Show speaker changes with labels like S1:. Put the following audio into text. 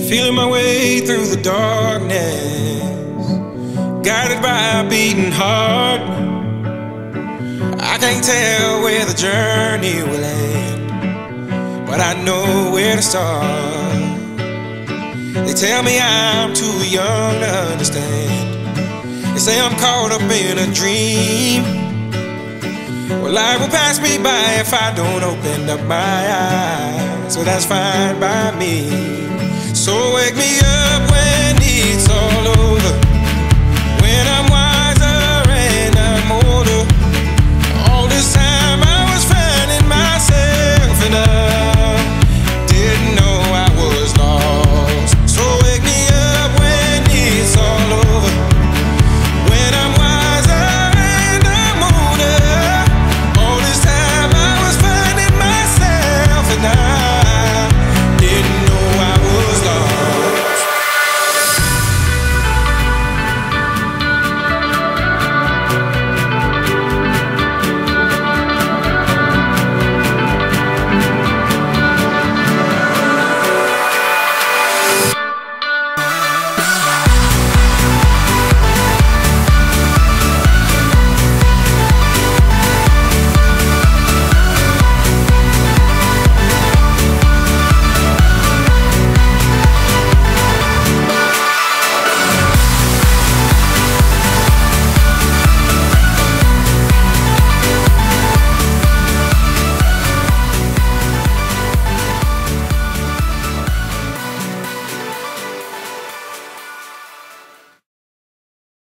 S1: Feeling my way through the darkness, guided by a beating heart. I can't tell where the journey will end, but I know where to start. They tell me I'm too young to understand. They say I'm caught up in a dream. Well, life will pass me by if I don't open up my eyes, so that's fine by me. So wake me up when it's all over.